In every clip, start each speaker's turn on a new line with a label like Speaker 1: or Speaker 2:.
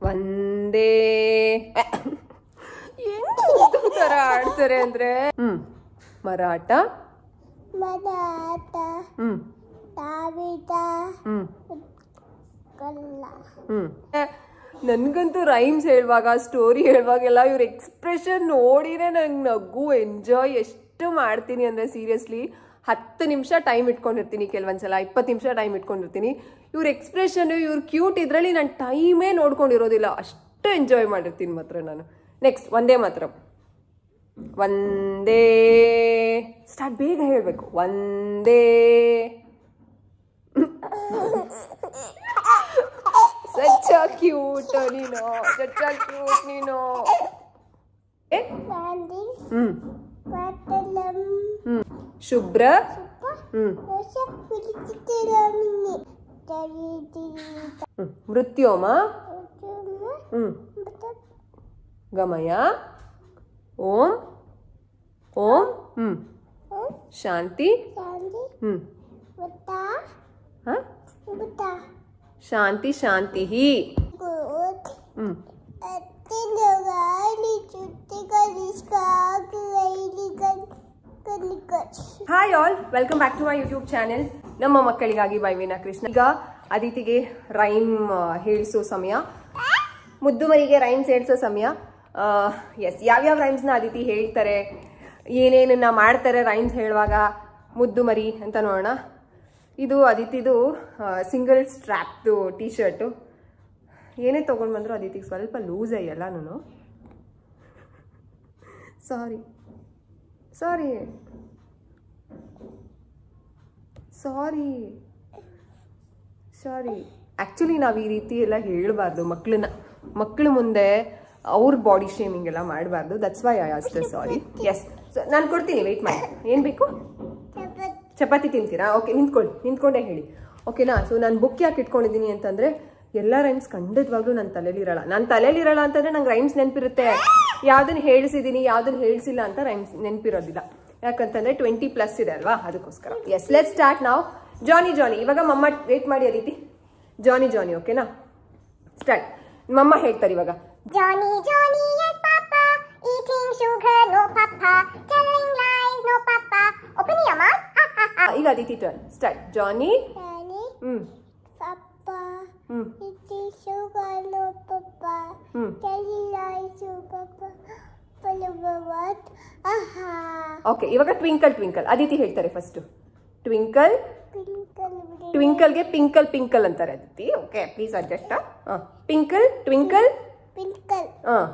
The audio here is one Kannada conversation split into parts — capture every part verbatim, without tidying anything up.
Speaker 1: ಒಂದೇ ಹೆಂಗ್ ತರ ಆಡ್ತಾರೆ ಅಂದ್ರೆ ಹ್ಮ್ ಮರಾಠ
Speaker 2: ಮರಾಠ
Speaker 1: ಹ್ಮ್
Speaker 2: ತಾವಿದ
Speaker 1: ಹ್ಮ್
Speaker 2: ಕಲ್ಲ
Speaker 1: ಹ್ಮ್ ನನ್ಗಂತೂ ರೈಮ್ಸ್ ಹೇಳುವಾಗ ಸ್ಟೋರಿ ಹೇಳುವಾಗೆಲ್ಲ ಇವ್ರ ಎಕ್ಸ್ಪ್ರೆಷನ್ ನೋಡಿನೇ ನಂಗೆ ನಗು ಎಂಜಾಯ್ ಎಷ್ಟು ಮಾಡ್ತೀನಿ ಅಂದರೆ ಸೀರಿಯಸ್ಲಿ ಹತ್ತು ನಿಮಿಷ ಟೈಮ್ ಇಟ್ಕೊಂಡಿರ್ತೀನಿ, ಕೆಲವೊಂದ್ಸಲ ಇಪ್ಪತ್ತು ನಿಮಿಷ ಟೈಮ್ ಇಟ್ಕೊಂಡಿರ್ತೀನಿ. ಇವ್ರ ಎಕ್ಸ್ಪ್ರೆಷನ್ ಇವ್ರ ಕ್ಯೂಟ್ ಇದರಲ್ಲಿ ನಾನು ಟೈಮೇ ನೋಡ್ಕೊಂಡಿರೋದಿಲ್ಲ, ಅಷ್ಟು ಎಂಜಾಯ್ ಮಾಡಿರ್ತೀನಿ ಮಾತ್ರ ನಾನು. ನೆಕ್ಸ್ಟ್ ಒಂದೇ ಮಾತ್ರ ಒಂದೇ ಸ್ಟಾರ್ಟ್ ಬೇಗ ಹೇಳಬೇಕು. ಒಂದೇ ಸಚ್ಚ ಕ್ಯೂಟ್ ನೀನು, ಸಚ್ಚ ಕ್ಯೂಟ್ ನೀನು. ಹ್ಮ್ ಹ್ಮ್ ಶುಭ್ರ ಹ್ಮ್ ಮೃತ್ಯೋಮ ಹ್ಮ್ ಗಮಯ ಓಂ ಓಂ ಹ್ಮ್ ಶಾಂತಿ ಹ್ಮ್ ಹ ಶಾಂತಿ ಶಾಂತಿ ಹ್ಮ್ hi all, welcome back to my YouTube channel ನಮ್ಮ ಮಕ್ಕಳಿಗಾಗಿ ಬೈ ವೀಣಾ ಕೃಷ್ಣ. ಈಗ ಅದಿತಿಗೆ ರೈಮ್ ಹೇಳಿಸೋ ಸಮಯ, ಮುದ್ದು ಮರಿಗೆ ರೈಮ್ಸ್ ಹೇಳಿಸೋ ಸಮಯ. ಎಸ್, ಯಾವ್ಯಾವ ರೈಮ್ಸ್ನ ಅದಿತಿ ಹೇಳ್ತಾರೆ, ಏನೇನನ್ನ ಮಾಡ್ತಾರೆ ರೈಮ್ಸ್ ಹೇಳುವಾಗ ಮುದ್ದು ಮರಿ ಅಂತ ನೋಡೋಣ. ಇದು ಅದಿತಿದು ಸಿಂಗಲ್ ಸ್ಟ್ರ್ಯಾಪ್ದು ಟೀ ಶರ್ಟು. ಏನೇ ತೊಗೊಂಡು ಬಂದರೂ ಅದಿತಿಗೆ ಸ್ವಲ್ಪ ಲೂಸ್ ಅಯ್ಯಲ್ಲ ನಾನು. ಸಾರಿ ಸಾರಿ ಸಾರಿ ಸಾರಿ ಆ್ಯಕ್ಚುಲಿ ನಾವು ಈ ರೀತಿ ಎಲ್ಲ ಹೇಳಬಾರ್ದು ಮಕ್ಕಳನ್ನ, ಮಕ್ಕಳ ಮುಂದೆ ಅವ್ರ ಬಾಡಿ ಶೇಮಿಂಗ್ ಎಲ್ಲ ಮಾಡಬಾರ್ದು. That's why I asked sorry. Yes, ನಾನು ಕೊಡ್ತೀನಿ, ವೆಯ್ಟ್ ಮಾಡಿ. ಏನು ಬೇಕು? ಚಪಾತಿ ತಿಂತೀರಾ? ಓಕೆ, ನಿಂತ್ಕೊಳ್ಳಿ, ನಿಂತ್ಕೊಂಡೇ ಹೇಳಿ, ಓಕೆನಾ? ಸೊ ನಾನು ಬುಕ್ ಯಾಕೆ ಇಟ್ಕೊಂಡಿದ್ದೀನಿ ಅಂತಂದರೆ ಎಲ್ಲ ರೈಮ್ಸ್ ಖಂಡಿತವಾಗ್ಲೂ ನನ್ನ ತಲೆಯಲ್ಲಿರಲ್ಲ. ನನ್ನ ತಲೆಯಲ್ಲಿರಲ್ಲ ಅಂತಂದರೆ ನಂಗೆ ರೈಮ್ಸ್ ನೆನಪಿರುತ್ತೆ, ಯಾವುದನ್ನು ಹೇಳಿಸಿದ್ದೀನಿ ಯಾವುದನ್ನು ಹೇಳಿಸಿಲ್ಲ ಅಂತ ರೈಮ್ಸ್ ನೆನಪಿರೋದಿಲ್ಲ. ಯಾಕಂತಂದರೆ ಟ್ವೆಂಟಿ ಪ್ಲಸ್ ಇದೆ ಅಲ್ವಾ, ಅದಕ್ಕೋಸ್ಕರ. ಎಸ್, ಲೆಟ್ ಸ್ಟಾರ್ಟ್ ನಾವು. ಜಾನಿ ಜಾನಿ, ಇವಾಗ ಮಮ್ಮ ವೇಟ್ ಮಾಡಿ ಅದಿತಿ. ಜಾನಿ ಜಾನಿ, ಓಕೆನಾ? ಸ್ಟಾರ್ಟ್. ಮಮ್ಮ ಹೇಳ್ತಾರೆ ಇವಾಗ.
Speaker 2: ಜಾನಿ ಜಾನಿ yes papa eating sugar no papa telling lies no papa open your mouth.
Speaker 1: ಈಗ Aditi turn. Start. Johnny
Speaker 2: Johnny
Speaker 1: hmm
Speaker 2: papa
Speaker 1: hmm
Speaker 2: eating sugar no papa
Speaker 1: hmm
Speaker 2: telling lies no papa what aha.
Speaker 1: Okay, ಇವಾಗ ಟ್ವಿಂಕಲ್ ಟ್ವಿಂಕಲ್ ಅದಿತಿ ಹೇಳ್ತಾರೆ ಫಸ್ಟ್. ಟ್ವಿಂಕಲ್
Speaker 2: twinkle
Speaker 1: ಟ್ವಿಂಕಲ್ಗೆ ಪಿಂಕಲ್ ಪಿಂಕಲ್ ಅಂತಾರೆ ಅದಿತಿ. Okay, please adjust. ಪಿಂಕಲ್ ಟ್ವಿಂಕಲ್
Speaker 2: twinkle
Speaker 1: ಹಾಂ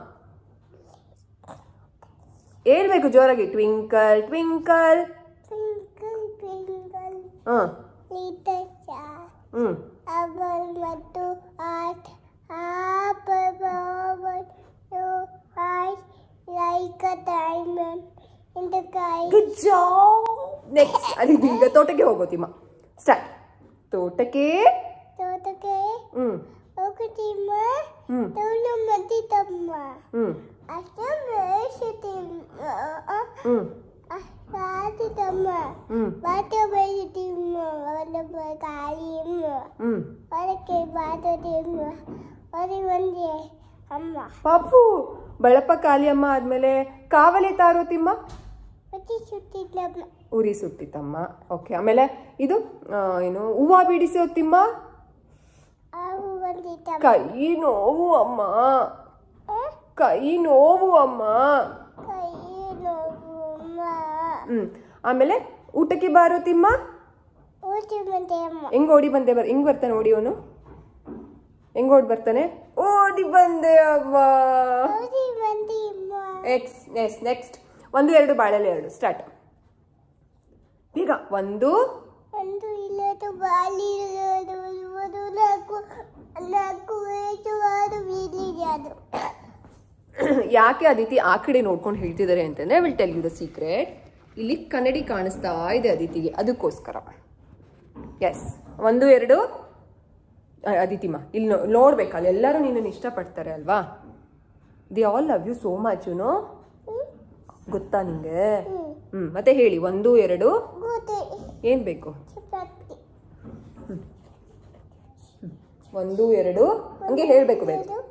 Speaker 1: ಹೇಳ್ಬೇಕು ಜೋರಾಗಿ. ಟ್ವಿಂಕಲ್ ಟ್ವಿಂಕಲ್
Speaker 2: twinkle twinkle
Speaker 1: ಹಾಂ
Speaker 2: little star
Speaker 1: ಹ್ಞೂ
Speaker 2: above ಮತ್ತು art above over your eyes like a diamond in the sky.
Speaker 1: Good job. Next Aditi ಈಗ ತೋಟಕ್ಕೆ ಹೋಗೋತಿಮ್ಮ. ಸ್ಟಾರ್ಟ್. ತೋಟಕ್ಕೆ
Speaker 2: ತೋಟಕ್ಕೆ
Speaker 1: ಹ್ಞೂ
Speaker 2: ಹೋಗುತ್ತಿಮ್ಮ
Speaker 1: ಹ್ಞೂ
Speaker 2: ತೋಳು ಮದ್ದಿತಮ್ಮ
Speaker 1: ಹ್ಞೂ
Speaker 2: ಅಷ್ಟ ಬೇಯಿಸುತ್ತಿಮ್ಮ
Speaker 1: ಹ್ಞೂ
Speaker 2: ಸಾಧಿತಮ್ಮ
Speaker 1: ಹ್ಞೂ
Speaker 2: ಬಾಟ ಬೇಯಿಸುತ್ತಿಮ್ಮ ಅವನ ಕಾಲಿಯಮ್ಮ
Speaker 1: ಹ್ಞೂ
Speaker 2: ಹೊರಕ್ಕೆ ಬಾಟದಿಮ್ಮ ಹೊರ ಒಂದೇ ಅಮ್ಮ
Speaker 1: ಪಾಪು ಬಳಪ ಕಾಲಿಯಮ್ಮ ಆದಮೇಲೆ ಕಾವಲಿ ತಾರೋತಿಮ್ಮ
Speaker 2: ಒತ್ತಿ ಸುತ್ತಿದ್ದಮ್ಮ
Speaker 1: ಉರಿ ಸುಟ್ಟಿತಮ್ಮ. ಓಕೆ, ಆಮೇಲೆ ಇದು ಆ, ಏನು ಹೂವ ಬಿಡಿಸೋತಿಮ್ಮ.
Speaker 2: ಅವು ಒಂದಿತಮ್ಮ
Speaker 1: ಕೈ ನೋವು ಅಮ್ಮ, ಕೈ ನೋವು ಅಮ್ಮ.
Speaker 2: ಕೈ ನೋವಮ್ಮ
Speaker 1: ಹ್ಮ್ ಆಮೇಲೆ ಊಟಕ್ಕೆ ಬಾರೋತಿಮ್ಮ.
Speaker 2: ಓದಿ ಬಂದೆ ಅಮ್ಮ
Speaker 1: ಹೆಂಗ್ ಓಡಿ ಬಂದೆ ಬರ್ ಹೆಂಗ್ ಬರ್ತಾನೆ ಓಡಿ ಅವನು? ಹೆಂಗ್ ಓಡಿ ಬರ್ತಾನೆ? ಓಡಿ ಬಂದೆ ಅಮ್ಮ.
Speaker 2: ಓದಿ ಬಂದೆ ಅಮ್ಮ.
Speaker 1: ಎಕ್ಸ್ ನೆಕ್ಸ್ಟ್ ನೆಕ್ಸ್ಟ್ ಒಂದು ಎರಡು ಬಾಳೆಲೆ ಎರಡು. ಸ್ಟಾರ್ಟ್. ಈಗ ಒಂದು
Speaker 2: ಒಂದು ಇಲ್ಲದು ಬಾಲಿ ಇಲ್ಲದು ಒಂದು ನಾಲ್ಕು ನಾಲ್ಕು ಐದು ಆರು ಬೀದಿಯಾದ್ರು.
Speaker 1: ಯಾಕೆ ಅದಿತಿ ಆ ಕಡೆ ನೋಡ್ಕೊಂಡು ಹೇಳ್ತಿದ್ದಾರೆ ಅಂತಂದ್ರೆ will tell you the secret. ಇಲ್ಲಿ ಕನ್ನಡಿ ಕಾಣಿಸ್ತಾ ಇದೆ ಅದಿತಿಗೆ, ಅದಕ್ಕೋಸ್ಕರ. ಎಸ್, ಒಂದು ಎರಡು ಅದಿತಿಮ್ಮ ಇಲ್ಲಿ ನೋಡ್ಬೇಕಲ್ಲ, ಎಲ್ಲರೂ ನಿನ್ನನ್ನು ಇಷ್ಟಪಡ್ತಾರೆ ಅಲ್ವಾ. They all love you so much, you know. ಗೊತ್ತಾ ನಿಂಗೆ? ಹ್ಮ್ ಮತ್ತೆ ಹೇಳಿ. ಒಂದು ಎರಡು ಏನ್ ಬೇಕು? ಒಂದು ಎರಡು ಹಂಗೆ ಹೇಳ್ಬೇಕು. ಬೇಕು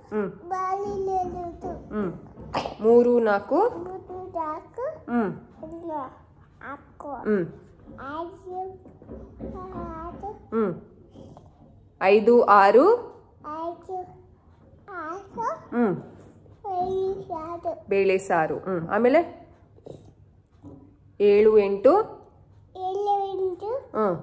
Speaker 1: ಹ್ಮ್
Speaker 2: ಬಾಲಿಲೆದು
Speaker 1: ಹ್ಮ್ ಮೂರು ನಾಲ್ಕು
Speaker 2: ಮೂರು ನಾಲ್ಕು
Speaker 1: ಹ್ಮ್
Speaker 2: ಇಲ್ಲ ಹಾಕು
Speaker 1: ಹ್ಮ್
Speaker 2: ಐದು ಆರು
Speaker 1: ಹ್ಮ್ ಐದು ಆರು
Speaker 2: ಐದು ಆರು
Speaker 1: ಹ್ಮ್
Speaker 2: ಐದು ಆರು
Speaker 1: ಬೇಳೆ ಸಾರು ಹ್ಮ್ ಆಮೇಲೆ ಏಳು ಎಂಟು
Speaker 2: ಏಳು ಎಂಟು
Speaker 1: ಹ್ಮ್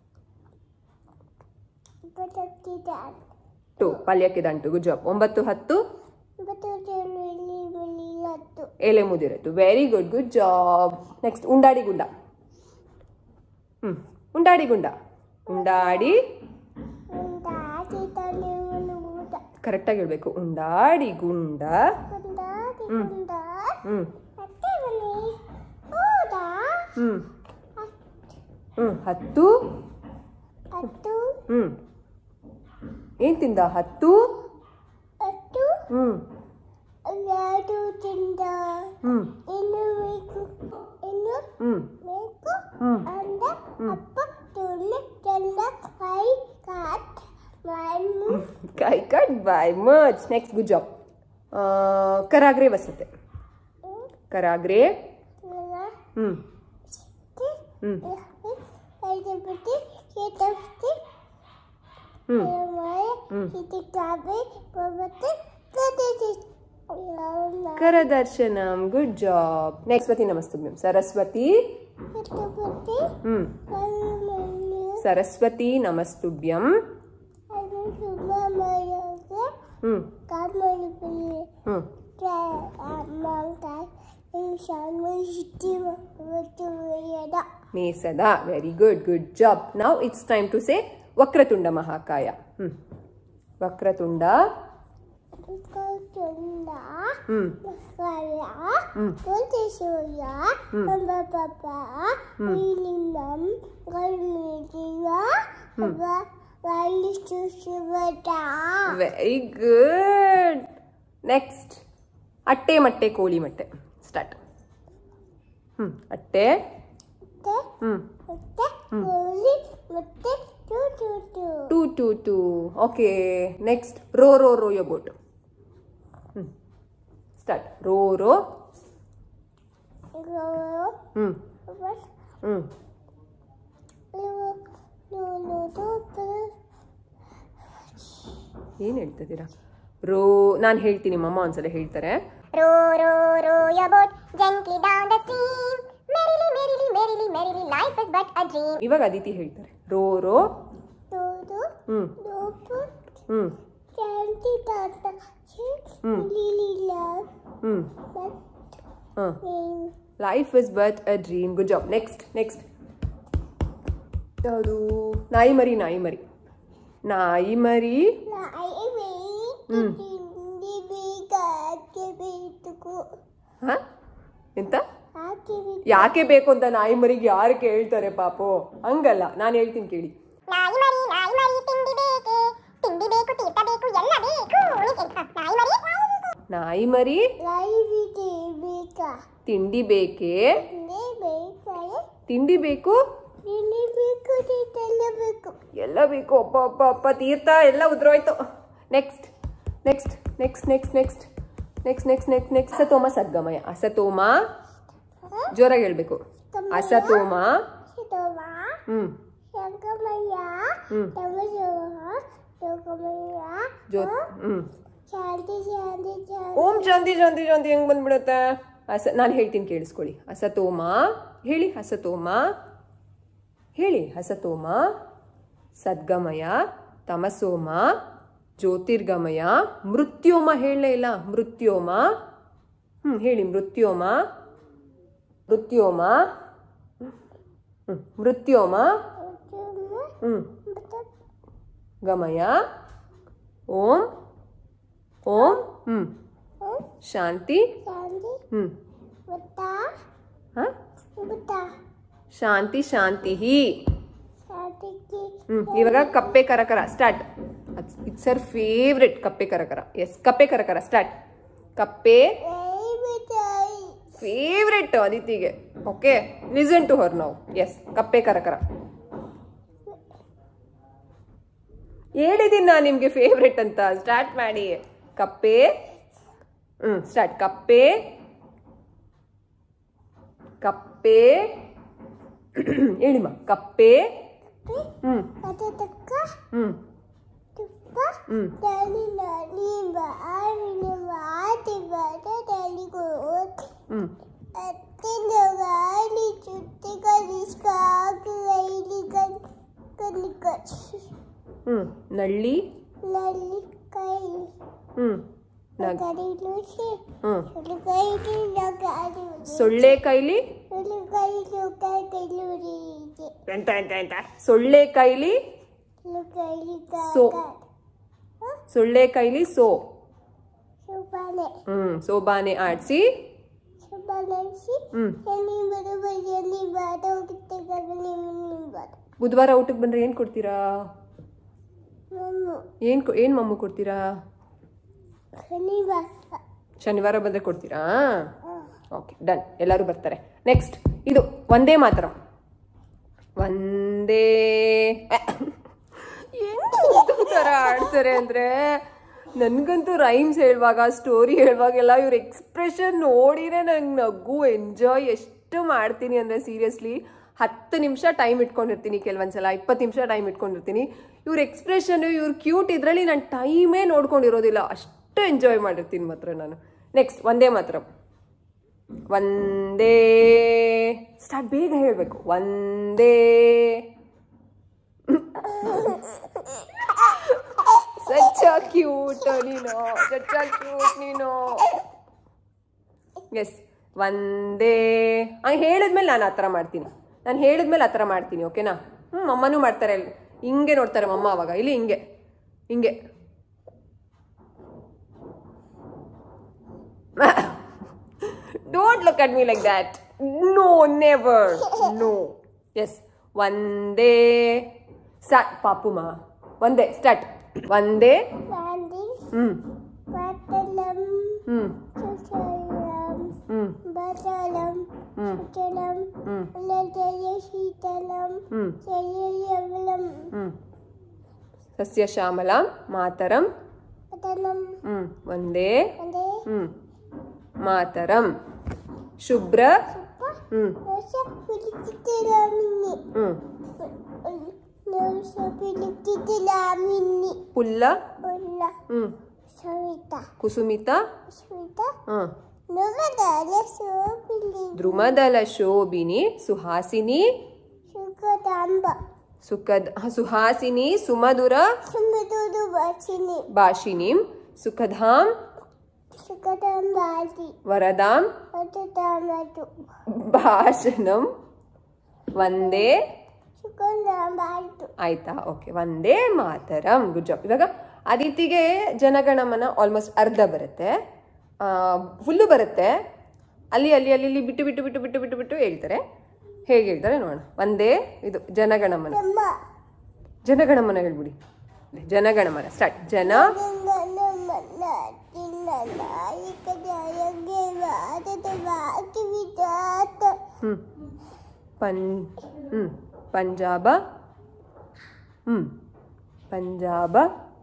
Speaker 2: ಇಪ್ಪತ್ತೊಂದು
Speaker 1: ಟು ಪಲ್ಯಕ್ಕೆ ದಂಟು ಗುಡ್ ಜಾಬ್ ಒಂಬತ್ತು ಹತ್ತು
Speaker 2: ಇಪ್ಪತ್ತೊಂದು ಇಲ್ಲಿ ಇಲ್ಲಿ ಹತ್ತು
Speaker 1: ಎಲೆ ಮುದಿರತ್ತು very good good job next ಉಂಡಾಡಿ ಗುಂಡ ಹ್ಮ್ ಉಂಡಾಡಿ ಗುಂಡ ಉಂಡಾಡಿ
Speaker 2: ಒಂದು ಆಚೆ ತಲೆ ಊಟ
Speaker 1: ಕರೆಕ್ಟಾಗಿ ಹೇಳ್ಬೇಕು ಉಂಡಾಡಿ ಗುಂಡ
Speaker 2: ಒಂದು
Speaker 1: ಹ್ಮ್.
Speaker 2: ಗುಂಡ
Speaker 1: ಹ್ಮ್
Speaker 2: ಮತ್ತೆ ಬನ್ನಿ ಹೌದಾ
Speaker 1: ಹ್ಮ್ ಹ್ಮ್ ಹತ್ತು
Speaker 2: ಹತ್ತು
Speaker 1: ಹ್ಮ್ ಏನ್ ತಿಂದ ಹತ್ತು
Speaker 2: ಹತ್ತು
Speaker 1: ಹ್ಮ್
Speaker 2: ಎರಡು ತಿಂದ
Speaker 1: ಹ್ಮ್
Speaker 2: ಇನ್ನು ಬೇಕು ಇನ್ನು
Speaker 1: ಹ್ಮ್
Speaker 2: ಬೇಕು
Speaker 1: ಹ್ಮ್
Speaker 2: ಅಂದ ಅಪ್ಪ ತುಳ್ಳಿ ಚಂದ ಕೈ ಕಾಟ್ ಮಣ್ಣು
Speaker 1: ಕೈ ಕಟ್ ಬಾಯ್ ಮಚ್ ನೆಕ್ಸ್ಟ್ ಗುಡ್ ಜಾಬ್ ಕರಾಗ್ರೆ ವಸತೆ ಕರಾಗ್ರೆ ಹ್ಮ್ ಹ್ಮ್
Speaker 2: ಐದು ಬಿಟ್ಟು ಕೇಟಫ್ಟಿ
Speaker 1: ಹ್ಮ್
Speaker 2: ಹ್ಮ್ ಇದು ಕಾಬೆ ಬಬತ್ತೆ ಕತೆ
Speaker 1: ಕರದರ್ಶನಂ ಗುಡ್ ಜಾಬ್ ನೆಕ್ಸ್ಟ್ ಸರಸ್ವತಿ ನಮಸ್ತುಭ್ಯಂ ಸರಸ್ವತಿ
Speaker 2: ಕತೆ
Speaker 1: ಹ್ಮ್
Speaker 2: ಮಣ್ಣು
Speaker 1: ಸರಸ್ವತಿ ನಮಸ್ತುಭ್ಯಂ
Speaker 2: ಅದು ತುಂಬ ಮಾಡೋದು
Speaker 1: ಹ್ಮ್
Speaker 2: ಕಾಮಲು ಬಿಳಿ
Speaker 1: ಹ್ಮ್
Speaker 2: ಮಂಕಾಯ್ ಶಾಮ ಇಷ್ಟಿ ಮತ್ತು ಯದ
Speaker 1: ಮೇಸದ very good good job now it's time to say ವಕ್ರತುಂಡ ಮಹಾಕಾಯ ಹ್ಮ್ ವಕ್ರತುಂಡ
Speaker 2: ಚಂದ
Speaker 1: ಹ್ಮ್
Speaker 2: ಕಯ
Speaker 1: ಹ್ಮ್
Speaker 2: ಕೋಟೇಶ್ವರ ನಮ್ಮ ಪಾಪ ನೀಲಿನಂ ಗಲ್ಮಿದಿವ ವೈಲಿ ಸುಸುವಟ
Speaker 1: ವೆರಿ ಗುಡ್ ನೆಕ್ಸ್ಟ್ ಅಟ್ಟೆ ಮಟ್ಟೆ ಕೋಳಿ ಮಟ್ಟೆ ಸ್ಟಾರ್ಟ್ ಹ್ಮ್ ಅಟ್ಟೆ
Speaker 2: ಮತ್ತೆ
Speaker 1: ಹ್ಮ್
Speaker 2: ಮತ್ತೆ ಕೋಳಿ ಮತ್ತೆ two two two
Speaker 1: two two two okay next row row row your boat hmm start row row
Speaker 2: go
Speaker 1: hmm
Speaker 2: ಬಸ್
Speaker 1: ಹ್ಮ್
Speaker 2: ಲೋ ಲೋ ಲೋ ಟು
Speaker 1: ಏನು ಹೇಳ್ತಿದ್ದೀರಾ ರೋ ನಾನು ಹೇಳ್ತೀನಿ ಮಮ್ಮ ಒಂದ್ಸಲ ಹೇಳ್ತಾರೆ
Speaker 2: Row, row, row your boat gently down the stream. Merrily, merrily, merrily, merrily, life is but a dream.
Speaker 1: ಇವಾಗ ಅದಿತಿ ಹೇಳ್ತಾರೆ row row
Speaker 2: Row, row,
Speaker 1: hmm
Speaker 2: row, boat
Speaker 1: hmm
Speaker 2: gently down the stream.
Speaker 1: Hmm.
Speaker 2: Lily love,
Speaker 1: hmm
Speaker 2: but
Speaker 1: ಹಾಂ
Speaker 2: dream.
Speaker 1: Life is but a dream good job next next ಯಾವುದು ನಾಯಿ ಮರಿ ನಾಯಿ ಮರಿ ನಾಯಿ ಮರಿ
Speaker 2: I wait to
Speaker 1: Hmm.
Speaker 2: the big ಹಾಕಬೇಕು
Speaker 1: ಹಾ ಎಂತ
Speaker 2: ಹಾಕಬೇಕು
Speaker 1: ಯಾಕೆ ಬೇಕು ಅಂತ ನಾಯಿ ಮರಿಗೆ ಯಾರು ಕೇಳ್ತಾರೆ ಪಾಪು ಹಂಗಲ್ಲ ನಾನು ಹೇಳ್ತೀನಿ ಕೇಳಿ
Speaker 2: ನಾಯಿ ಮರಿ ನಾಯಿ ಮರಿ ತಿಂಡಿ ಬೇಕೆ ತಿಂಡಿ ಬೇಕು ತೀರ್ಥ ಬೇಕು ಎಲ್ಲ ಬೇಕು ನಾಯಿ ಮರಿ
Speaker 1: ನಾಯಿ ಮರಿ
Speaker 2: ಲೈವಿಗೆ ಬೇಕಾ
Speaker 1: ತಿಂಡಿ ಬೇಕೇ
Speaker 2: ತಿಂಡಿ ಬೇಕಾರೆ
Speaker 1: ತಿಂಡಿ ಬೇಕು
Speaker 2: ತಿಂಡಿ ಬೇಕು ತೀರ್ಥ ಬೇಕು
Speaker 1: ಎಲ್ಲ ಬೇಕು ಅಪ್ಪ ಅಪ್ಪ ಅಪ್ಪ ತೀರ್ಥ ಎಲ್ಲ ಉದ್ರೋಯ್ತು next next next next next next next next next ಅಸತೋಮ ಸದ್ಗಮಯ ಅಸತೋಮ ಜೋರಾಗಿ ಹೇಳ್ಬೇಕು ಅಸತೋಮ
Speaker 2: ಸಿತೋಮ
Speaker 1: ಹ್ಮ್
Speaker 2: ಸಂಗಮಯ್ಯ
Speaker 1: ಹ್ಮ್
Speaker 2: ತಮಜೋಹ ಸಂಗಮಯ್ಯ
Speaker 1: ಜೋ ಹ್ಮ್
Speaker 2: ಶಾಂತಿ ಶಾಂತಿ ಶಾಂತಿ
Speaker 1: ಓಂ ಶಾಂತಿ ಶಾಂತಿ ಶಾಂತಿ ಹೆಂಗ್ ಬಂದ್ಬಿಡುತ್ತೆ ಅಸ ನಾನು ಹೇಳ್ತೀನಿ ಕೇಳಿಸ್ಕೊಳ್ಳಿ ಅಸತೋಮ ಹೇಳಿ ಅಸತೋಮ ಹೇಳಿ ಅಸತೋಮ ಸದ್ಗಮಯ ತಮಸೋಮ ಜ್ಯೋತಿರ್ಗಮಯ ಮೃತ್ಯೋಮ ಹೇಳಲೇ ಇಲ್ಲ ಮೃತ್ಯೋಮ ಹ್ಮ್ ಹೇಳಿ ಮೃತ್ಯೋಮ ಮೃತ್ಯೋಮ ಹ್ಮ್ ಮೃತ್ಯೋಮ ಹ್ಮ್ ಗಮಯ ಓಂ ಓಂ ಹ್ಮ್ ಶಾಂತಿ
Speaker 2: ಶಾಂತಿ
Speaker 1: ಹ್ಮ್
Speaker 2: ಮುತ್ತ
Speaker 1: ಹ
Speaker 2: ಮುತ್ತ
Speaker 1: ಶಾಂತಿ ಶಾಂತಿ
Speaker 2: ಶಾಂತಿಗೆ
Speaker 1: ಹ್ಮ್ ಇವಾಗ ಕಪ್ಪೆ ಕರಕರ ಸ್ಟಾರ್ಟ್ ಇಟ್ಸ್ ಅವರ್ ಫೇವ್ರೆಟ್ ಕಪ್ಪೆ ಕರಕರ ಎಸ್ ಕಪ್ಪೆ ಕರಕರ ಸ್ಟಾರ್ಟ್ ಕಪ್ಪೆ
Speaker 2: ಮಿಠಾಯಿ
Speaker 1: ಫೇವ್ರೆಟ್ ಅದಿತಿಗೆ ಓಕೆ ಲಿಸನ್ ಟು ಹರ್ ನಾವು ಎಸ್ ಕಪ್ಪೆ ಕರಕರ ಹೇಳಿದೀನಿ ನಾನು ನಿಮ್ಗೆ ಫೇವ್ರೆಟ್ ಅಂತ ಸ್ಟಾರ್ಟ್ ಮಾಡಿ ಕಪ್ಪೆ. ಹ್ಮ್ ಸ್ಟಾರ್ಟ್. ಕಪ್ಪೆ ಕಪ್ಪೆ ಹೇಳಿಮ್ಮ. ಕಪ್ಪೆ. ಹ್ಮ್ ಹ್ಮ್ ಹ್ಮ್ ಹ್ಮ್ ಹ್ಮ್ ನಳ್ಳಿ. ಹ್ಮ್ ಸೊಳ್ಳೆ ಕೈಲಿ. ಎಂತ ಎಂತ ಎಂತ ಸೊಳ್ಳೆ ಕೈಲಿ ಸೋ. ಸೊಳ್ಳೆ ಕೈಲಿ ಸೋ. ಹ್ಮ್ ಸೋಬಾನೆ ಆಡ್ಸಿ. ಹ್ಮ್ ಬುಧವಾರ ಊಟಕ್ಕೆ ಬಂದ್ರೆ ಏನ್ ಕೊಡ್ತೀರಾ? ಏನ್ ಏನ್ ಮಮ್ಮು ಕೊಡ್ತೀರಾ? ಶನಿವಾರ ಬಂದ್ರೆ ಕೊಡ್ತೀರಾ? Okay done. ಎಲ್ಲರೂ ಬರ್ತಾರೆ. ನೆಕ್ಸ್ಟ್ ಇದು ಒಂದೇ ಮಾತ್ರ. ಒಂದೇ ಏನು ತರ ಆಡ್ತಾರೆ ಅಂದ್ರೆ ನನ್ಗಂತೂ ರೈಮ್ಸ್ ಹೇಳುವಾಗ ಸ್ಟೋರಿ ಹೇಳುವಾಗೆಲ್ಲ ಇವ್ರ ಎಕ್ಸ್ಪ್ರೆಷನ್ ನೋಡಿನೇ ನಂಗೆ ನಗು ಎಂಜಾಯ್ ಎಷ್ಟು ಮಾಡ್ತೀನಿ ಅಂದರೆ ಸೀರಿಯಸ್ಲಿ ಹತ್ತು ನಿಮಿಷ ಟೈಮ್ ಇಟ್ಕೊಂಡಿರ್ತೀನಿ, ಕೆಲವೊಂದ್ಸಲ ಇಪ್ಪತ್ತು ನಿಮಿಷ ಟೈಮ್ ಇಟ್ಕೊಂಡಿರ್ತೀನಿ. ಇವ್ರ ಎಕ್ಸ್ಪ್ರೆಷನ್ ಇವ್ರ ಕ್ಯೂಟ್ ಇದರಲ್ಲಿ ನಾನು ಟೈಮೇ ನೋಡ್ಕೊಂಡಿರೋದಿಲ್ಲ, ಅಷ್ಟು ಎಂಜಾಯ್ ಮಾಡಿರ್ತೀನಿ ಮಾತ್ರ ನಾನು. ನೆಕ್ಸ್ಟ್ ಒಂದೇ ಮಾತ್ರ. ಒಂದೇ ಸ್ಟಾರ್ಟ್. ಬೇಗ ಹೇಳಬೇಕು. ಒಂದೇ. ಸಚ್ಚ ಕ್ಯೂಟ್ ನೀನು, ಸಚ್ಚ ಕ್ಯೂಟ್ ನೀನು. ಎಸ್ ಒಂದೇ. ಹಂಗೆ ಹೇಳಿದ್ಮೇಲೆ ನಾನು ಆ ಥರ ಮಾಡ್ತೀನಿ. ನಾನು ಹೇಳಿದ್ಮೇಲೆ ಆ ಥರ ಮಾಡ್ತೀನಿ. ಓಕೆನಾ? ಹ್ಞೂ ಅಮ್ಮನೂ ಮಾಡ್ತಾರೆ. ಹಿಂಗೆ ನೋಡ್ತಾರೆ ಮಮ್ಮ ಅವಾಗ. ಇಲ್ಲಿ ಹಿಂಗೆ ಹಿಂಗೆ don't look at me like that. No never. No. Yes ಒಂದೇ. ಸ್ಟಾರ್ಟ್. ಪಾಪುಮ ಒಂದೇ. ಸ್ಟಾರ್ಟ್. ಒಂದೇ. ಹ್ಮ್ ಹ್ಮ್ ಸಸ್ಯ ಶ್ಯಾಮಲಂ ಮಾತರಂ. ಹ್ಮ್ ಒಂದೇ. ಹ್ಮ್ ಮಾತರಂ. ಶುಭ್ರ. ಹ್ಮ್ ಹ್ಮ್ ಪುಲ್ಲ. ಹ್ಮ್ ಕುಸುಮಿತ. ಹ್ಮ್ ದ್ರುಮದಲ ಶೋಭಿನಿ. ಸುಹಾಸಿನಿ. ಸುಖದ ಸುಹಾಸಿನಿ. ಸುಮಧುರ ಭಾಷಿನಿಂ. ಸುಖಧಾಂ. ವರದಾಂ. ಭಾಷಣಂ. ಒಂದೇ. ಆಯ್ತಾ? ಓಕೆ. ಒಂದೇ ಮಾತರಂ. Good job. ಇವಾಗ ಅದಿತಿಗೆ ಜನಗಣಮನ ಆಲ್ಮೋಸ್ಟ್ ಅರ್ಧ ಬರುತ್ತೆ, ಫುಲ್ಲು ಬರುತ್ತೆ. ಅಲ್ಲಿ ಅಲ್ಲಿ ಅಲ್ಲಿ ಇಲ್ಲಿ ಬಿಟ್ಟು ಬಿಟ್ಟು ಬಿಟ್ಟು ಬಿಟ್ಟು ಬಿಟ್ಟು ಬಿಟ್ಟು ಹೇಳ್ತಾರೆ. ಹೇಗೆ ಹೇಳ್ತಾರೆ ನೋಡೋಣ. ಒಂದೇ ಇದು ಜನಗಣಮನ. ಜನಗಣಮನ ಹೇಳ್ಬಿಡಿ. ಜನಗಣಮನ ಸ್ಟಾರ್ಟ್. ಜನ. ಹ್ಮ್ ಪಂ ಹ್ಮ್ ಪಂಜಾಬ. ಹ್ಮ್ ಪಂಜಾಬ.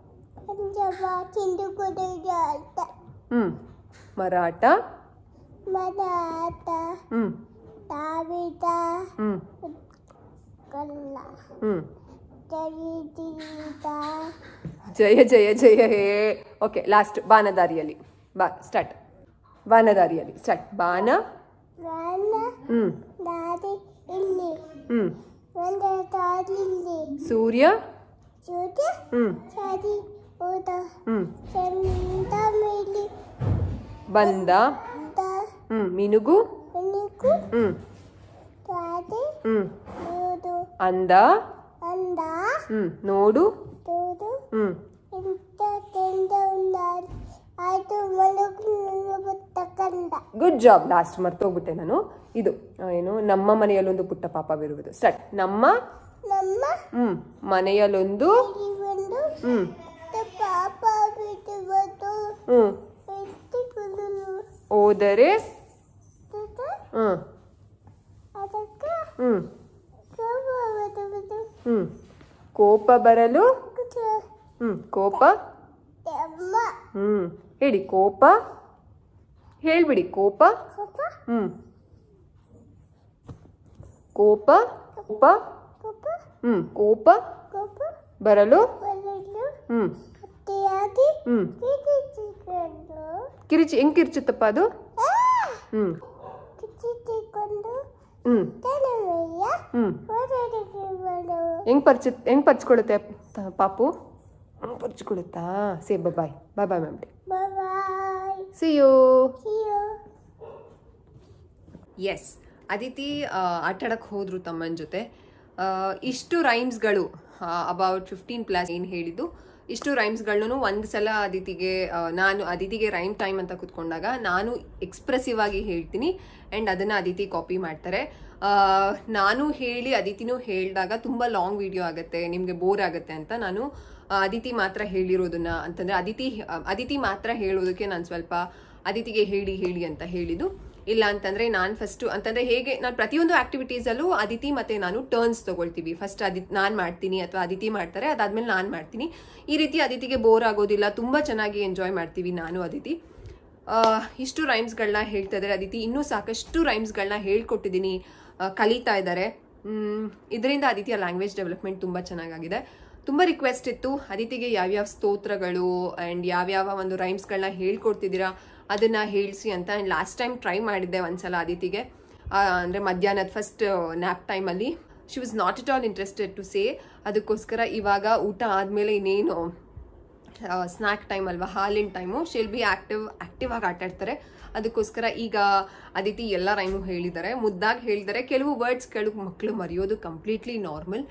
Speaker 1: ಹ್ಮ್ ಮರಾಠ. ಹ್ಮ್ ಹ್ಮ್ ಹ್ಮ್ ಜಯ ಜಯ ಜಯ ಹೇ. Okay last. ಬಾನದಾರಿಯಲ್ಲಿ. ಬಾ ಸ್ಟಾರ್ಟ್. ಬಾನದಾರಿಯಲ್ಲಿ ಸ್ಟಾರ್ಟ್. ಬಾನ. ಹ್ಮ್ ಹ್ಮ್ ಸೂರ್ಯ. ಹ್ಮ್ ಹ್ಮ್ ಬಂದ. ಹ್ಮ್ ಮಿನುಗು. ಹ್ಮ್ ಹ್ಮ್ ಅಂದ. ಹ್ಮ್ ನೋಡು. ಹ್ಮ್ ಗುಡ್ ಜಾಬ್. ಲಾಸ್ಟ್ ಮರ್ತೋಗ್ಬಿಟ್ಟೆ ನಾನು. ಇದು ಏನು, ನಮ್ಮ ಮನೆಯಲ್ಲೊಂದು ಪುಟ್ಟ ಪಾಪವಿರುವುದು. ಸ್ಟಾರ್ಟ್. ನಮ್ಮ ಹ್ಮ್ ಮನೆಯಲ್ಲೊಂದು ಹ್ಮ್ ಹ್ಮ್ ಹೋದರೆ ಹ್ಮ್ ಹ್ಮ್ ಹ್ಮ್ ಕೋಪ ಬರಲು. ಹ್ಮ್ ಕೋಪ ಹ್ಞೂ ಹೇಳಿ ಕೋಪ ಹೇಳ್ಬಿಡಿ ಕೋಪ
Speaker 2: ಕೋಪ
Speaker 1: ಹ್ಞೂ ಕೋಪ ಕೋಪ
Speaker 2: ಕೋಪ
Speaker 1: ಹ್ಞೂ ಕೋಪ
Speaker 2: ಕೋಪ
Speaker 1: ಬರಲು
Speaker 2: ಬರಲು
Speaker 1: ಹ್ಞೂ
Speaker 2: ಕತ್ತಿಯಾಗಿ
Speaker 1: ಹ್ಞೂ
Speaker 2: ಕಿಚಿಕೊಂಡು
Speaker 1: ಕಿರಿಚಿ ಹೆಂಗೆ ಕಿರ್ಚುತ್ತಪ್ಪ ಅದು ಹ್ಞೂ
Speaker 2: ಕಿಚಿಕೊಂಡು
Speaker 1: ಹ್ಞೂ
Speaker 2: ತಲೆಯ
Speaker 1: ಹ್ಞೂ
Speaker 2: ಹೊರಗೆ ಬರು
Speaker 1: ಹೆಂಗೆ ಪರ್ಚು ಹೆಂಗೆ ಪರ್ಚ್ಕೊಳುತ್ತೆ ತ- ಪಾಪು ಹಂಗೆ ಪರ್ಚ್ಕೊಳುತ್ತಾ say bye bye bye bye ma'am
Speaker 2: bye
Speaker 1: see you
Speaker 2: see you
Speaker 1: yes Aditi ಆಟಾಡಕ್ಕೆ ಹೋದ್ರು ತಮ್ಮನ ಜೊತೆ ಆ, ಇಷ್ಟು ರೈಮ್ಸ್ಗಳು ಅಬೌಟ್ ಫಿಫ್ಟೀನ್ ಪ್ಲಸ್ ಏನು ಹೇಳಿದ್ದು ಇಷ್ಟು ರೈಮ್ಸ್ಗಳನ್ನೂ ಒಂದು ಸಲ ಅದಿತಿಗೆ ಆ, ನಾನು ಅದಿತಿಗೆ ರೈಮ್ ಟೈಮ್ ಅಂತ ಕೂತ್ಕೊಂಡಾಗ ನಾನು ಎಕ್ಸ್ಪ್ರೆಸಿವ್ ಆಗಿ ಹೇಳ್ತೀನಿ ಆ್ಯಂಡ್ ಅದನ್ನು ಅದಿತಿ ಕಾಪಿ ಮಾಡ್ತಾರೆ ಆ, ನಾನು ಹೇಳಿ ಅದಿತಿನೂ ಹೇಳಿದಾಗ ತುಂಬ ಲಾಂಗ್ ವಿಡಿಯೋ ಆಗುತ್ತೆ ನಿಮಗೆ ಬೋರ್ ಆಗುತ್ತೆ ಅಂತ ನಾನು ಆ, ಅದಿತಿ ಮಾತ್ರ ಹೇಳಿರೋದನ್ನ ಅಂತಂದರೆ ಅದಿತಿ ಅದಿತಿ ಮಾತ್ರ ಹೇಳೋದಕ್ಕೆ ನಾನು ಸ್ವಲ್ಪ ಅದಿತಿಗೆ ಹೇಳಿ ಹೇಳಿ ಅಂತ ಹೇಳಿದ್ದು ಇಲ್ಲ ಅಂತಂದರೆ ನಾನು ಫಸ್ಟು ಅಂತಂದರೆ ಹೇಗೆ ನಾನು ಪ್ರತಿಯೊಂದು ಆ್ಯಕ್ಟಿವಿಟೀಸಲ್ಲೂ ಅದಿತಿ ಮತ್ತು ನಾನು ಟರ್ನ್ಸ್ ತೊಗೊಳ್ತೀವಿ ಫಸ್ಟ್ ಅದಿತಿ ನಾನು ಮಾಡ್ತೀನಿ ಅಥವಾ ಅದಿತಿ ಮಾಡ್ತಾರೆ ಅದಾದಮೇಲೆ ನಾನು ಮಾಡ್ತೀನಿ ಈ ರೀತಿ ಅದಿತಿಗೆ ಬೋರ್ ಆಗೋದಿಲ್ಲ ತುಂಬ ಚೆನ್ನಾಗಿ ಎಂಜಾಯ್ ಮಾಡ್ತೀವಿ ನಾನು ಅದಿತಿ ಇಷ್ಟು ರೈಮ್ಸ್ಗಳನ್ನ ಹೇಳ್ತಾ ಇದ್ದಾರೆ ಅದಿತಿ ಇನ್ನೂ ಸಾಕಷ್ಟು ರೈಮ್ಸ್ಗಳನ್ನ ಹೇಳ್ಕೊಟ್ಟಿದ್ದೀನಿ ಕಲಿತಾ ಇದ್ದಾರೆ ಇದರಿಂದ ಅದಿತಿಯ ಲ್ಯಾಂಗ್ವೇಜ್ ಡೆವಲಪ್ಮೆಂಟ್ ತುಂಬ ಚೆನ್ನಾಗಾಗಿದೆ ತುಂಬ ರಿಕ್ವೆಸ್ಟ್ ಇತ್ತು ಅದಿತಿಗೆ ಯಾವ್ಯಾವ ಸ್ತೋತ್ರಗಳು ಆ್ಯಂಡ್ ಯಾವ್ಯಾವ ಒಂದು ರೈಮ್ಸ್ಗಳನ್ನ ಹೇಳ್ಕೊಡ್ತಿದ್ದೀರಾ ಅದನ್ನು ಹೇಳಿಸಿ ಅಂತ ಆ್ಯಂಡ್ ಲಾಸ್ಟ್ ಟೈಮ್ ಟ್ರೈ ಮಾಡಿದ್ದೆ ಒಂದ್ಸಲ ಅದಿತಿಗೆ ಅಂದರೆ ಮಧ್ಯಾಹ್ನದ ಫಸ್ಟ್ ನ್ಯಾಪ್ ಟೈಮಲ್ಲಿ she was not at all interested to say ಅದಕ್ಕೋಸ್ಕರ ಇವಾಗ ಊಟ ಆದಮೇಲೆ ಇನ್ನೇನು ಸ್ನ್ಯಾಕ್ ಟೈಮ್ ಅಲ್ವಾ ಹಾಲಿನ time she'll be active active ಆಗಿ ಆಟಾಡ್ತಾರೆ ಅದಕ್ಕೋಸ್ಕರ ಈಗ ಅದಿತಿ ಎಲ್ಲ ರೈಮು ಹೇಳಿದ್ದಾರೆ ಮುದ್ದಾಗಿ ಹೇಳಿದ್ದಾರೆ ಕೆಲವು ವರ್ಡ್ಸ್ಗಳು ಮಕ್ಕಳು ಮರೆಯೋದು ಕಂಪ್ಲೀಟ್ಲಿ ನಾರ್ಮಲ್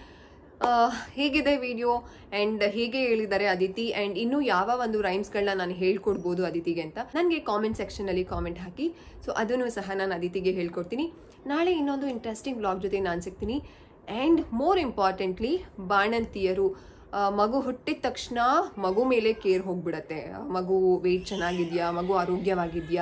Speaker 1: ಹೇಗಿದೆ ವಿಡಿಯೋ ಆ್ಯಂಡ್ ಹೇಗೆ ಹೇಳಿದ್ದಾರೆ ಅದಿತಿ ಆ್ಯಂಡ್ ಇನ್ನೂ ಯಾವ ಒಂದು ರೈಮ್ಸ್ಗಳನ್ನ ನಾನು ಹೇಳ್ಕೊಡ್ಬೋದು ಅದಿತಿಗೆ ಅಂತ ನನಗೆ ಕಾಮೆಂಟ್ ಸೆಕ್ಷನಲ್ಲಿ ಕಾಮೆಂಟ್ ಹಾಕಿ ಸೊ ಅದನ್ನು ಸಹ ನಾನು ಅದಿತಿಗೆ ಹೇಳ್ಕೊಡ್ತೀನಿ ನಾಳೆ ಇನ್ನೊಂದು ಇಂಟ್ರೆಸ್ಟಿಂಗ್ ಬ್ಲಾಗ್ ಜೊತೆ ನಾನು ಸಿಗ್ತೀನಿ ಆ್ಯಂಡ್ ಮೋರ್ ಇಂಪಾರ್ಟೆಂಟ್ಲಿ ಬಾಣಂತಿಯರು ಮಗು ಹುಟ್ಟಿದ ತಕ್ಷಣ ಮಗು ಮೇಲೆ ಕೇರ್ ಹೋಗ್ಬಿಡತ್ತೆ ಮಗು ವೆಯ್ಟ್ ಚೆನ್ನಾಗಿದೆಯಾ ಮಗು ಆರೋಗ್ಯವಾಗಿದೆಯಾ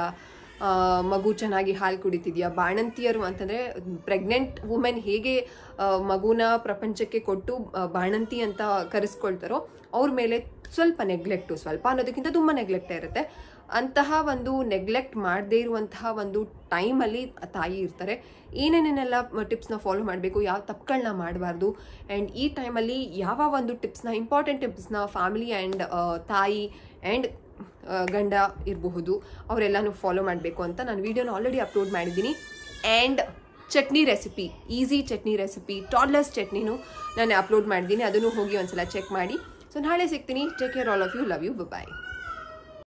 Speaker 1: ಮಗು ಚೆನ್ನಾಗಿ ಹಾಲು ಕುಡಿತಿದೆಯಾ ಬಾಣಂತಿಯರು ಅಂತಂದರೆ ಪ್ರೆಗ್ನೆಂಟ್ ವುಮೆನ್ ಹೇಗೆ ಮಗುನ ಪ್ರಪಂಚಕ್ಕೆ ಕೊಟ್ಟು ಬಾಣಂತಿ ಅಂತ ಕರೆಸ್ಕೊಳ್ತಾರೋ ಅವ್ರ ಮೇಲೆ ಸ್ವಲ್ಪ ನೆಗ್ಲೆಕ್ಟು ಸ್ವಲ್ಪ ಅನ್ನೋದಕ್ಕಿಂತ ತುಂಬ ನೆಗ್ಲೆಕ್ಟ್ ಇರುತ್ತೆ ಅಂತಹ ಒಂದು ನೆಗ್ಲೆಕ್ಟ್ ಮಾಡದೇ ಇರುವಂತಹ ಒಂದು ಟೈಮಲ್ಲಿ ತಾಯಿ ಇರ್ತಾರೆ ಏನೇನೇನೆಲ್ಲ ಟಿಪ್ಸ್ನ ಫಾಲೋ ಮಾಡಬೇಕು ಯಾವ ತಪ್ಪುಗಳನ್ನ ಮಾಡಬಾರ್ದು ಆ್ಯಂಡ್ ಈ ಟೈಮಲ್ಲಿ ಯಾವ ಒಂದು ಟಿಪ್ಸ್ನ ಇಂಪಾರ್ಟೆಂಟ್ ಟಿಪ್ಸ್ನ ಫ್ಯಾಮಿಲಿ ಆ್ಯಂಡ್ ತಾಯಿ ಆ್ಯಂಡ್ ಗಂಡ ಇರಬಹುದು ಅವರೆಲ್ಲನೂ ಫಾಲೋ ಮಾಡಬೇಕು ಅಂತ ನಾನು ವಿಡಿಯೋನ ಆಲ್ರೆಡಿ ಅಪ್ಲೋಡ್ ಮಾಡಿದ್ದೀನಿ and chutney recipe easy chutney recipe toddlers ಚಟ್ನಿನೂ ನಾನು ಅಪ್ಲೋಡ್ ಮಾಡಿದ್ದೀನಿ ಅದನ್ನು ಹೋಗಿ ಒಂದ್ಸಲ ಚೆಕ್ ಮಾಡಿ ಸೊ ನಾಳೆ ಸಿಗ್ತೀನಿ take care all of you love you bye